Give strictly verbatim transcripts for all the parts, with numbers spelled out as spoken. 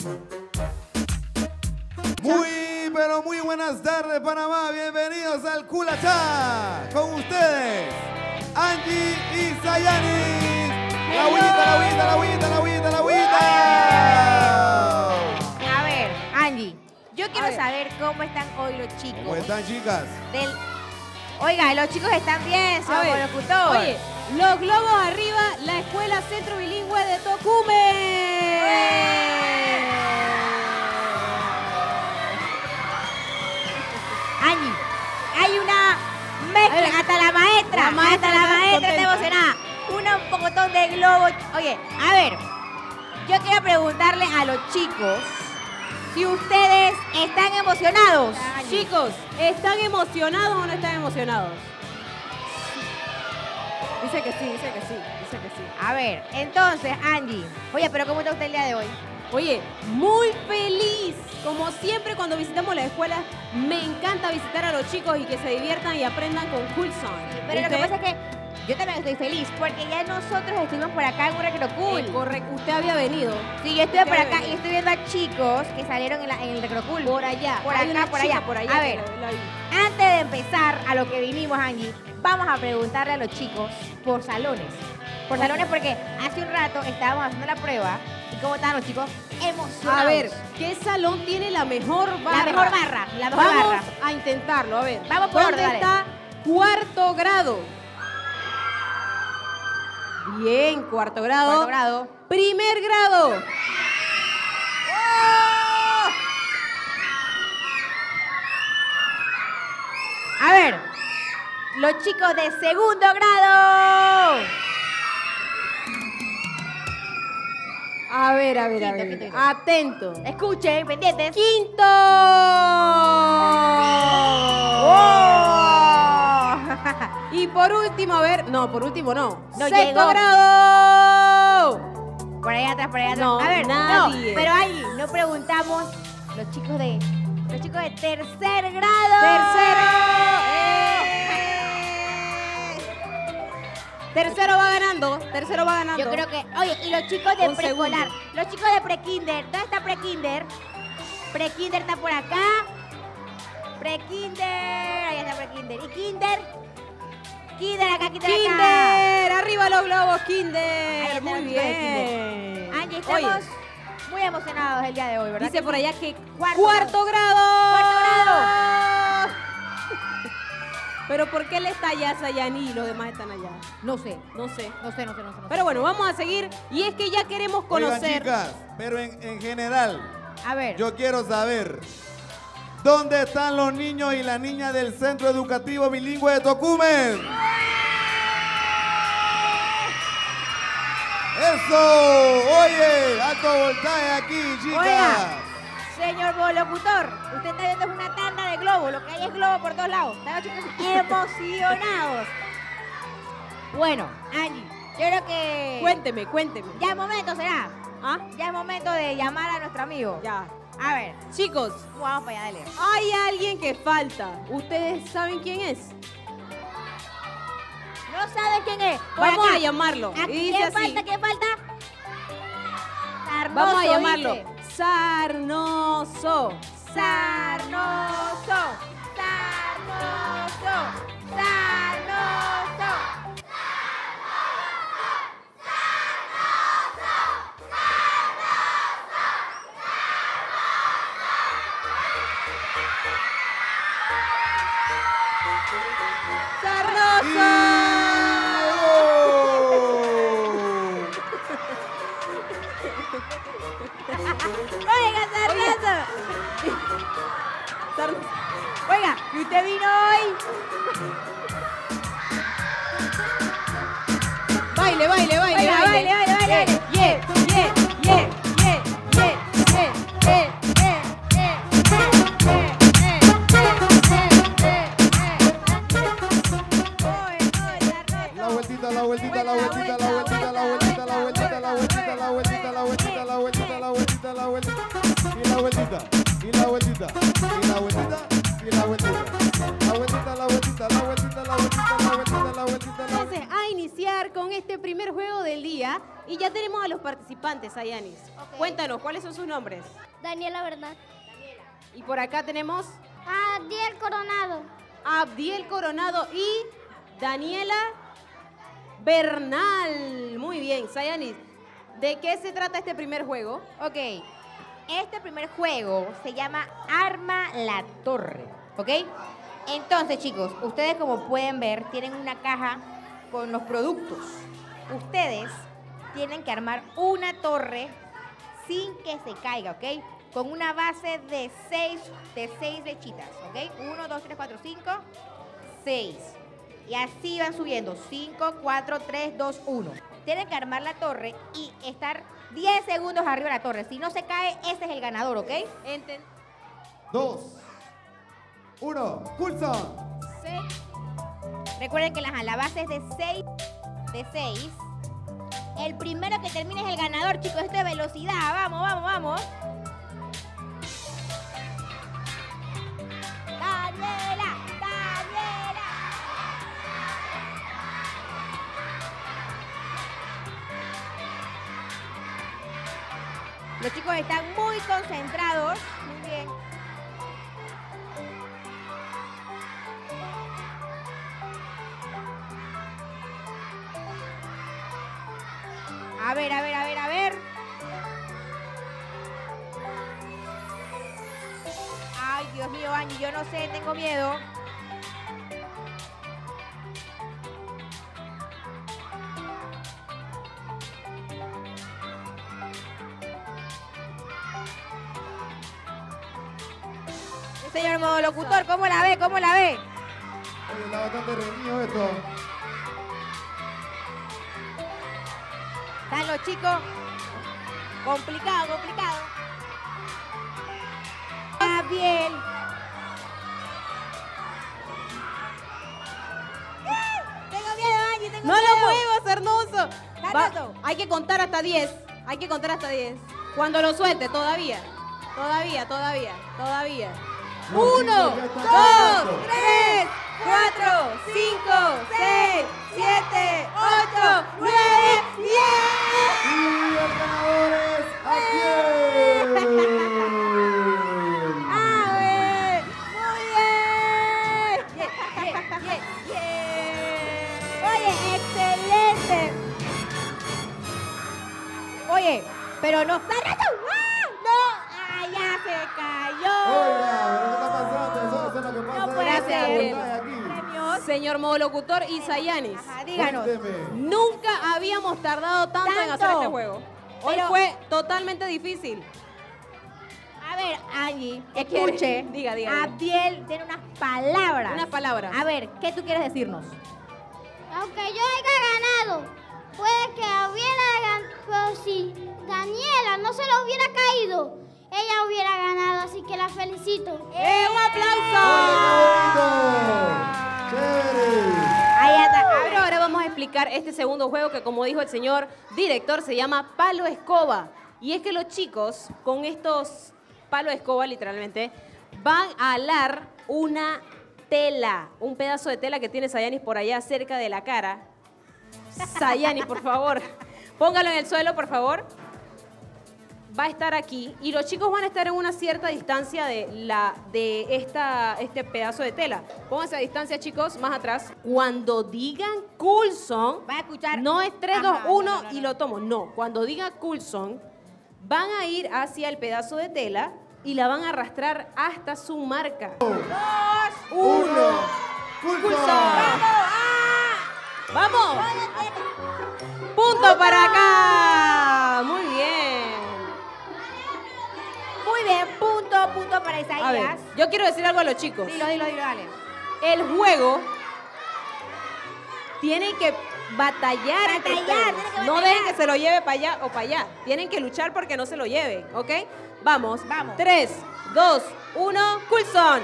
Muy, pero muy buenas tardes, Panamá. Bienvenidos al Culachá. Con ustedes, Angie y Sayanis. La agüita, la agüita, la agüita, la agüita, la agüita. A ver, Angie, yo quiero saber cómo están hoy los chicos. ¿Cómo están, chicas? Del... Oiga, los chicos están bien, señor locutor. Oye, los globos arriba, la Escuela Centro Bilingüe de Tocumen. Angie, hay una mezcla, hasta la maestra, la maestra hasta la está maestra está contenta. emocionada. Una, un pocotón de globos. Oye, a ver, yo quiero preguntarle a los chicos si ustedes están emocionados. Chicos, ¿están emocionados o no están emocionados? Dice que sí, dice que sí, dice que sí. A ver, entonces, Angie, oye, pero ¿cómo está usted el día de hoy? Oye, muy feliz. Como siempre cuando visitamos la escuela, me encanta visitar a los chicos y que se diviertan y aprendan con Cool Song. Pero lo que pasa es que yo también estoy feliz porque ya nosotros estuvimos por acá en un recreo cool. Eh, correcto, usted había venido. Sí, yo estuve por había acá venido. y estoy viendo a chicos que salieron en, la, en el recreo cool. Por allá. Por Hay acá, una por chica allá. por allá. A que ver, la- la vi. antes de empezar a lo que vinimos, Angie, vamos a preguntarle a los chicos por salones. Por salones porque hace un rato estábamos haciendo la prueba y cómo estaban los chicos emocionados. A ver, ¿qué salón tiene la mejor barra? La mejor barra, la mejor Vamos barra. a intentarlo, a ver. Vamos por ¿Dónde orden, dale. está cuarto grado? Bien, cuarto grado. Cuarto grado. Primer grado. A ver, los chicos de segundo grado. A ver, a ver, Quinto, a ver. quinto, quinto. Atento. Escuchen, pendientes. Quinto. ¡Oh! Y por último, a ver, no, por último no. No Sexto llegó. grado. Por allá atrás, por allá atrás. No, a ver, nadie. no, pero ahí no preguntamos los chicos de los chicos de tercer grado. Tercero. ¡Eh! Tercero va ganando. Tercero va ganando. Yo creo que, oye, y los chicos de Un preescolar, segundo. los chicos de prekinder, ¿dónde está prekinder? Prekinder está por acá. Prekinder, ahí está prekinder. ¿Y kinder? Kinder acá, kinder acá. Kinder, arriba los globos, Ahí Kinder. está Muy los chicos de bien. Angie, estamos Oye, muy emocionados el día de hoy, ¿verdad? dice que por sí? allá que Cuarto cuarto, grado. Cuarto grado. Pero ¿por qué él está allá, Sayani, y los demás están allá? No sé, No sé. no sé, no sé, no sé. no sé. Pero bueno, vamos a seguir. Y es que ya queremos Oigan, conocer. chicas, pero en, en general, A ver. yo quiero saber, ¿dónde están los niños y las niñas del Centro Educativo Bilingüe de Tocumen? ¡Eso! Oye, alto voltaje aquí, chicas. Oiga, señor locutor, usted está viendo una tanda de globos, lo que hay es globo por todos lados. Están los chicos emocionados. Bueno, Angie, yo creo que Cuénteme, cuénteme. ya es momento, ¿será? ¿Ah? Ya es momento de llamar a nuestro amigo. Ya. A ver, Chicos, vamos para allá, dale. hay alguien que falta. ¿Ustedes saben quién es? ¿No saben quién es? Por Vamos acá. a llamarlo. Aquí, Y dice ¿quién así. falta? ¿Quién falta? Sarnoso, Vamos a llamarlo. dice. Sarnoso. Sarnoso, Sarnoso, Sarnoso. Oiga, Sarnoso. Sarnoso. Oiga, ¿y usted vino hoy? Baile, baile, baile, Oiga, baile, baile, baile, baile. Yeah, yeah, yeah, yeah, yeah, yeah, yeah, yeah, yeah, La vueltita, la vueltita, la vueltita, la vueltita, la vueltita, la vueltita, la vueltita, la vueltita, la vueltita, la vueltita, la vueltita, la vueltita, y la vueltita, y la vueltita, y la vueltita, y la vueltita, la vueltita, la vueltita, la vueltita, la vueltita, la vueltita, la vueltita, entonces a iniciar con este primer juego del día y ya tenemos a los participantes, Sayanis. Ok. Cuéntanos, ¿cuáles son sus nombres? Daniela Bernal. Y por acá tenemos Adiel Coronado. a Abdiel Coronado y Daniela Bernal. Muy bien, Sayanis. ¿De qué se trata este primer juego? Ok, este primer juego se llama Arma la Torre, ¿ok? Entonces, chicos, ustedes como pueden ver, tienen una caja con los productos. Ustedes tienen que armar una torre sin que se caiga, ¿ok? Con una base de seis, de seis flechitas, ¿ok? Uno, dos, tres, cuatro, cinco, seis. Y así van subiendo. cinco, cuatro, tres, dos, uno. Tienen que armar la torre y estar diez segundos arriba de la torre. Si no se cae, ese es el ganador, ¿ok? Enten- Dos. Uno. Coulson. seis. Recuerden que la, la base es de seis. De seis. El primero que termine es el ganador, chicos. Esto es velocidad. Vamos, vamos, vamos. Daniela, Daniela. Los chicos están muy concentrados. Muy bien. A ver, a ver, a ver, a ver. Ay, Dios mío, Angie, yo no sé, tengo miedo. Señor modo locutor, ¿cómo la ve? ¿Cómo la ve? Oye, está bastante reñido esto. Están los chicos. Complicado, complicado. Gabriel. Tengo miedo, Angie, tengo ¡No miedo. lo muevas, hermoso! Está Va- roto. hay que contar hasta diez. Hay que contar hasta diez. Cuando lo suelte, todavía. Todavía, todavía, todavía. Los Uno, chicos ya están dos, listos. tres, cuatro, cinco, seis, siete, ocho, nueve, diez. Y el ganador es Adiel. A ver, muy bien. Bien, bien, bien, bien. Oye, excelente. Oye, pero no. ¡Sarrazo! ¡Ah! ¡No! ¡Ah, ya se cayó! Oiga, pero ¿qué está pasando? Eso, eso es lo que pasa. No puede en ser. la pantalla aquí. Premios. Señor Modolocutor y Sayanis, Ajá, díganos. Cuénteme. nunca habíamos tardado tanto, en Tanto. hacer este juego. Hoy Pero- fue totalmente difícil. A ver, Angie, ¿Qué quiere? escuche. Diga, diga, diga. Abdiel tiene unas palabras. Unas palabras. A ver, ¿qué tú quieres decirnos? Aunque yo haya ganado, puede que hubiera ganado, pero si Daniela no se lo hubiera caído, ella hubiera ganado, así que la felicito. ¡Eh, un aplauso! ¡Oye, qué bonito! ¡Chévere! Ahí está. Pero ahora vamos a explicar este segundo juego que, como dijo el señor director, se llama palo escoba. Y es que los chicos, con estos palo escoba, literalmente, van a alar una tela, un pedazo de tela que tiene Sayanis por allá cerca de la cara. Sayanis, por favor, póngalo en el suelo, por favor. Va a estar aquí y los chicos van a estar en una cierta distancia de, la, de esta, este pedazo de tela. Pónganse a distancia, chicos, más atrás. Cuando digan Coulson, Va a escuchar. no es tres, Ajá, dos, uno no, no, no, y no. lo tomo. No, cuando diga Coulson, van a ir hacia el pedazo de tela y la van a arrastrar hasta su marca. Dos, Uno. Coulson. Coulson. ¡Vamos! ¡Punto para acá! Muy bien. Muy bien, punto, punto para Isaías. A ver, yo quiero decir algo a los chicos. Dilo, dilo, dilo, dale. El juego tienen que batallar. entre Batallar, ustedes. tienen que No batallar. dejen que se lo lleve para allá o para allá. Tienen que luchar porque no se lo lleven, ¿ok? Vamos. Vamos. Tres, dos, uno, Coulson.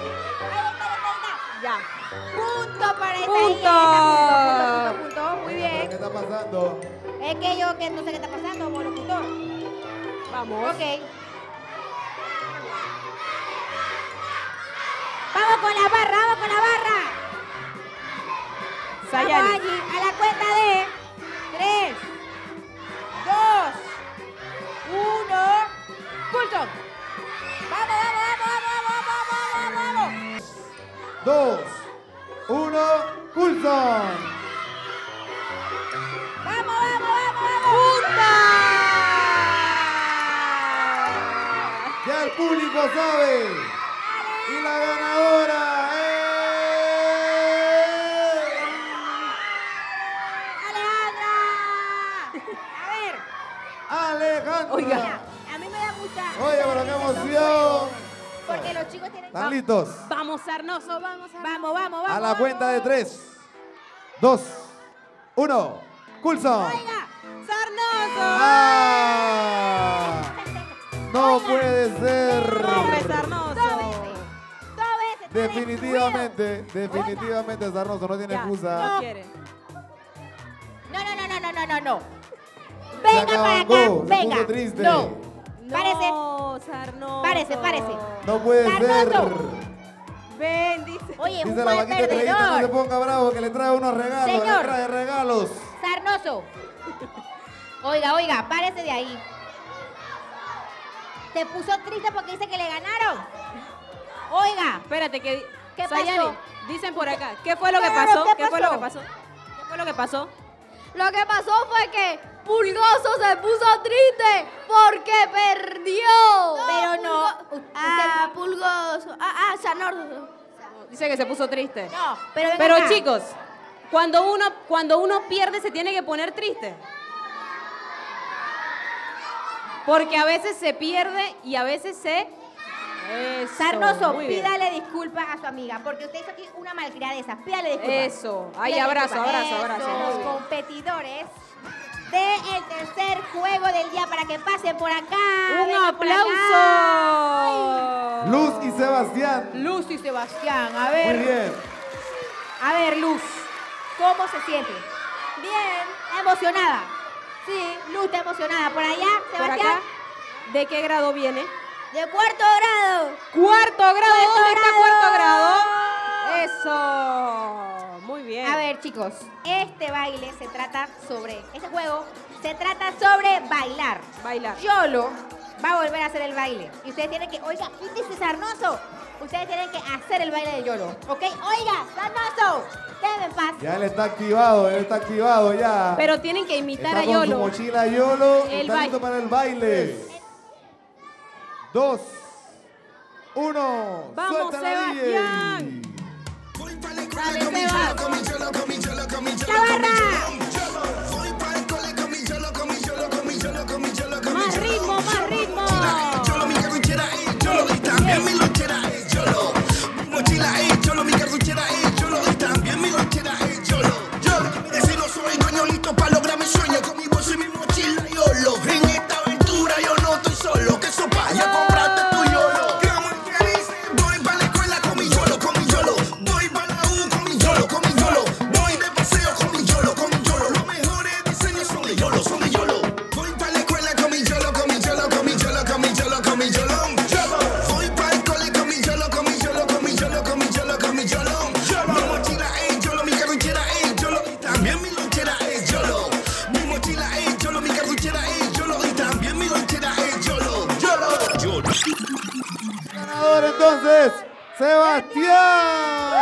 Ya. Punto para Isaías. Punto. Punto, punto, punto. Muy ¿Qué bien. está pasando? Es que yo que no sé qué está pasando, locutor. Vamos. Ok. Vamos con la barra, vamos con la barra. Sayani. Vamos, Angie, a la cuenta de tres, dos, uno. Coulson. Vamos, vamos, vamos, vamos, vamos, vamos, vamos. dos, uno, Coulson. Vamos, vamos, vamos, vamos. Ya el público sabe. Y la ganadora es Alejandra. A ver, Alejandra. Oiga. a mí me da mucha... Oye, pero qué emoción. Porque los chicos tienen... ¿Están listos? Vamos, Sarnoso, vamos. Sarnoso. Vamos, vamos, vamos. A la vamos. cuenta de tres, dos, uno, Coulson. Oiga, Sarnoso. ¡Ah! No puede ser. Hombre, Sarnoso. dos veces. Dos veces. Definitivamente, definitivamente Sarnoso no tiene Ya, excusa. no quiere. No, no, no, no, no, no, no, no. Se Venga para acá, acabó, se venga. puso triste. No. Parece. No, Sarnoso. Párese, párese. No puede Sarnoso. ser. Ven, dice. Oye, es un Dice la buen vaquita Estrellita, no se perdedor. ponga bravo que le trae unos regalos, Señor. le trae regalos. Sarnoso. Oiga, oiga, párese de ahí. ¿Se puso triste porque dice que le ganaron? Oiga, Espérate, que. ¿Qué Sayani, pasó? dicen por acá. ¿Qué fue lo que Claro, pasó? ¿qué fue lo pasó? que pasó? ¿Qué fue lo que pasó? Lo que pasó fue que Pulgoso se puso triste porque perdió. pero no. Pulgo- Ah, Pulgoso. Ah, ah, Sarnoso. Dice que se puso triste. No, pero venga Pero acá. chicos, cuando uno, cuando uno pierde se tiene que poner triste. Porque a veces se pierde y a veces se... Eso, Sarnoso, muy bien. pídale disculpas a su amiga, porque usted hizo aquí una malcriadeza. Pídale disculpas. Eso. Ahí, Pídale abrazo, disculpas. abrazo, abrazo. Eso, Muy los bien. competidores del tercer juego del día para que pasen por acá. ¡Un vengan por acá. aplauso! Luz y Sebastián. Luz y Sebastián, a Muy ver. bien. A ver, Luz, ¿cómo se siente? Bien. ¿Emocionada? Sí, Luz está emocionada. ¿Por allá, Por Sebastián? acá, ¿de qué grado viene? De cuarto grado. ¡Cuarto grado! Cuarto ¿Dónde está grado. cuarto grado? Eso. Muy bien. A ver, chicos, este baile se trata sobre, este juego se trata sobre bailar. Bailar. Yolo va a volver a hacer el baile. Y ustedes tienen que, oiga, índice Sarnoso, ustedes tienen que hacer el baile de Yolo, ¿ok? Oiga, Sarnoso, déjenme en paz. Ya él está activado, él está activado ya. Pero tienen que imitar está a con Yolo. su mochila Yolo. El Está baile. listo para el baile. Dos, uno. Vamos, Suéltala, D J. Sebastián. Dale, Sebas. ¡Chavarra! Más ritmo, más ritmo. Cholo, mi cartuchera, eh, cholo, y también mi lonchera, eh, cholo. Mi mochila, eh, cholo, mi cartuchera, eh, cholo, y también mi lonchera, eh, cholo. Cholo, mi vecino soy dueño, listo para lograr mi sueño, con mi bolso y mi mochila, yolo. En esta aventura yo no estoy solo, que eso vaya a comprarte tu yolo. ¿Qué amor que dice? Voy para la escuela con mi yolo, con mi yolo. Voy para la U con mi yolo, con mi yolo. Voy de paseo con mi yolo, con mi yolo. Los mejores diseños son de yolo, son de yolo. Voy para la escuela con mi yolo, con mi yolo, con mi yolo, con mi yolo, con mi yolo. Voy para el cole con mi yolo, con mi yolo, con mi yolo, con mi yolo, con mi yolo. Mi mochila es yolo, mi cartuchera es yolo, y también mi lonchera es yolo. Mi mochila es yolo, mi cartuchera es yolo, y también mi lonchera es yolo. Yolo, yolo. Ganador entonces, Sebastián.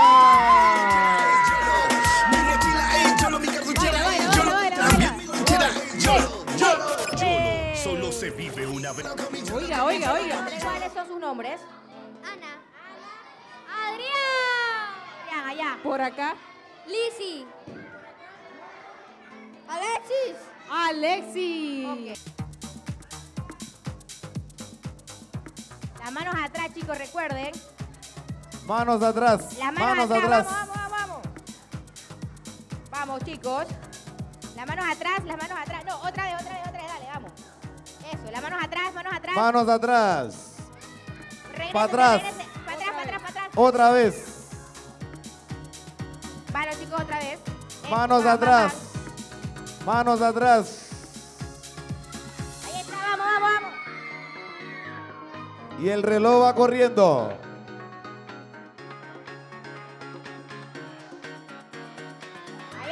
Mi mochila es yolo, mi cartuchera Baila, es baila, yolo, baila, también baila. mi lonchera es yolo. Yolo, Eh. yolo. Solo se vive una vez. Oiga, oiga, oiga. ¿Cuáles son sus nombres? Ana. Adrián. Allá, allá. Por acá, Lizzy. Alexis. Alexi. Las manos atrás, chicos, recuerden. Manos atrás, Las manos, manos atrás. atrás. Vamos, vamos, vamos, vamos. Vamos, chicos. Las manos atrás, las manos atrás. No, otra vez, otra vez, otra vez. Dale, vamos. Eso, las manos atrás, manos atrás. Manos atrás. Regresen, pa' atrás. regresen. Pa' atrás, pa' atrás, pa' atrás. Otra vez. Vale, chicos, otra vez. Eso, Manos vamos, atrás. vamos. Manos atrás. Ahí está, vamos, vamos, vamos. Y el reloj va corriendo. Ahí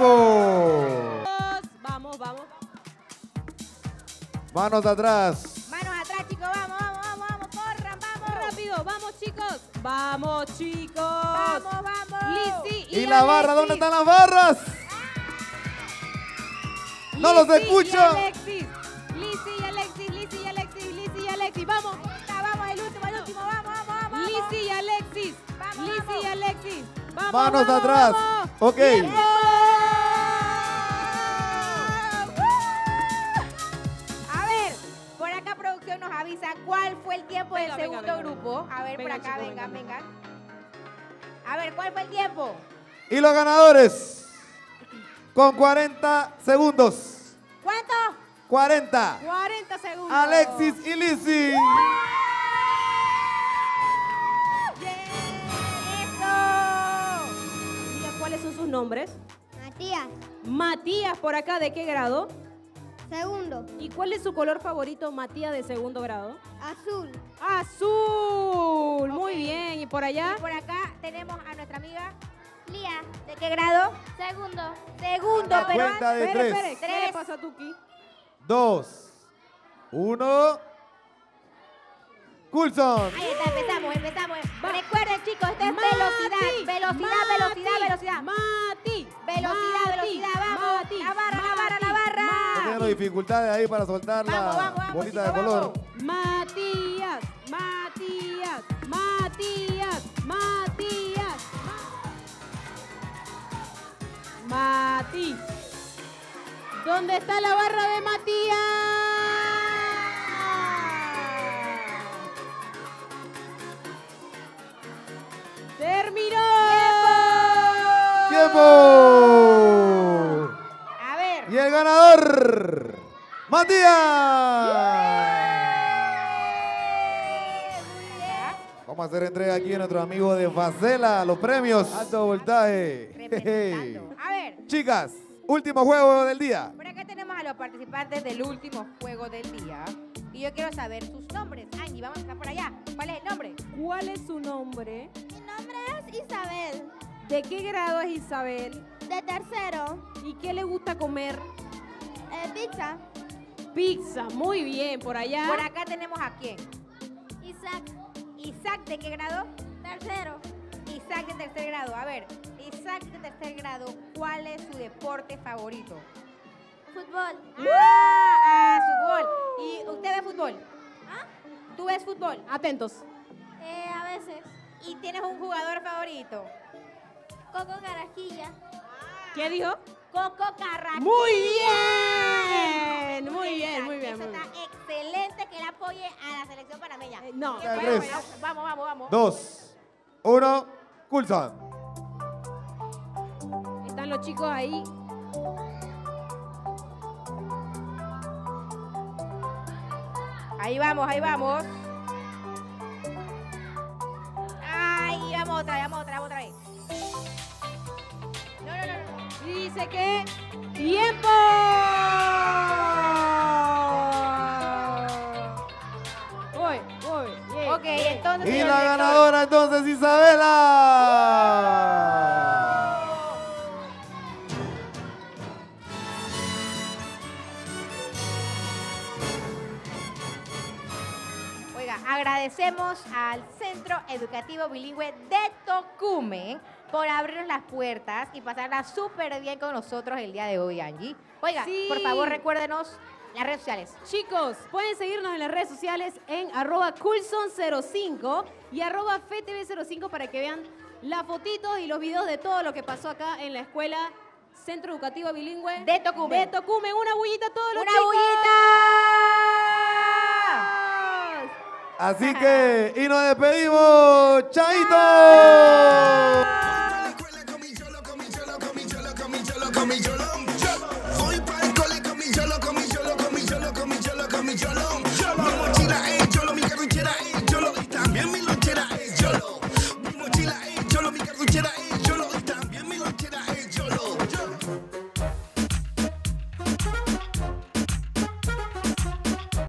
¡Tiempo! Vamos, vamos. Manos atrás. Manos atrás, chicos. Vamos, vamos, vamos, vamos. Corran, vamos. Rápido, vamos, chicos. Vamos, chicos. Vamos, vamos. Lizzy y, ¿Y la barra? Alexis. ¿Dónde están las barras? ¡No los Lizzy escucho! y Alexis. Lizzy y Alexis, Lizzy y Alexis, Lizzy y Alexis. Vamos. Está, vamos, el último, el último. Vamos, vamos, vamos. Lizzy y Alexis. Vamos, Lizzy vamos. y Alexis. Vamos, Manos vamos, atrás. vamos. Ok. ¡Tiempo! A ver, por acá producción nos avisa cuál fue el tiempo Venga, del venga, segundo venga, grupo. A ver, Venga, por acá, chicos, vengan, venga, vengan. A ver, ¿cuál fue el tiempo? Y los ganadores con cuarenta segundos. ¿Cuánto? cuarenta. cuarenta segundos. Alexis y Lizzy. ¡Eso! Diga, ¿cuáles son sus nombres? Matías, Matías, por acá, ¿de qué grado? segundo, ¿Y cuál es su color favorito, Matías, de segundo grado? azul, Azul. Muy bien. ¿Y por allá? Y por acá tenemos a nuestra amiga. Lía, ¿De qué grado? segundo, Segundo, pero Cuenta de Espere, tres. espere. ¿Qué Tres. le pasa a Tuki? Dos. Uno. Coulson. ahí está, empezamos, empezamos. Va. Recuerden, chicos, esto es Mati, velocidad, velocidad, velocidad, Mati, velocidad. Mati. Velocidad, Mati, velocidad, vamos. Mati, La barra, la Mati, barra, la barra. Mati. Teniendo dificultades ahí para soltar Vamos, la vamos, vamos, bolita chicos, de color. vamos. Matías, Matías, Matías, Matías. Mati. ¿Dónde está la barra de Matías? ¡Terminó! ¡Tiempo! A ver. Y el ganador, Matías. Vamos a hacer entrega aquí a nuestro amigo de Facela, los premios. Alto voltaje. Representando. A ver, Chicas, último juego del día. por acá tenemos a los participantes del último juego del día. Y yo quiero saber sus nombres. Angie, vamos a estar por allá. ¿Cuál es el nombre? ¿Cuál es su nombre? mi nombre es Isabel, ¿De qué grado es Isabel? de tercero, ¿Y qué le gusta comer? eh, pizza, Pizza. Muy bien. Por allá. Por acá tenemos a quién. Isaac, Isaac, ¿de qué grado? tercero, Isaac de tercer grado. A ver, Isaac de tercer grado, ¿cuál es su deporte favorito? fútbol, ¡Ah! ah, fútbol. ¿Y usted ve fútbol? ¿Ah? ¿Tú ves fútbol? Atentos. eh, a veces, ¿Y tienes un jugador favorito? Coco Carajilla, ¿Qué dijo? Coco Carraquilla. Muy bien. Muy bien, muy bien. Eso Muy bien. está excelente que él apoye a la selección panameña. Eh, no. Qué bueno, Tres. bueno. Vamos, vamos, vamos. Dos. Uno. Coulson. Están los chicos ahí. Ahí vamos, ahí vamos. Ay, vamos otra vez, vamos otra vez, otra vez. No, no, no, no. Y dice que tiempo. Voy, voy. Bien, Ok, bien. entonces. Y señor la director, ganadora entonces, Isabela. Oiga, agradecemos al Centro Educativo Bilingüe de Tocumen por abrirnos las puertas y pasarla súper bien con nosotros el día de hoy, Angie. Oiga, Sí. por favor, recuérdenos las redes sociales. Chicos, pueden seguirnos en las redes sociales en arroba coulson cero cinco y arroba ftv cero cinco para que vean las fotitos y los videos de todo lo que pasó acá en la escuela Centro Educativo Bilingüe De Tocumen. De Tocumen. Una bullita a todos los ¡Una chicos. bullita! Así que, y nos despedimos. ¡Chaito!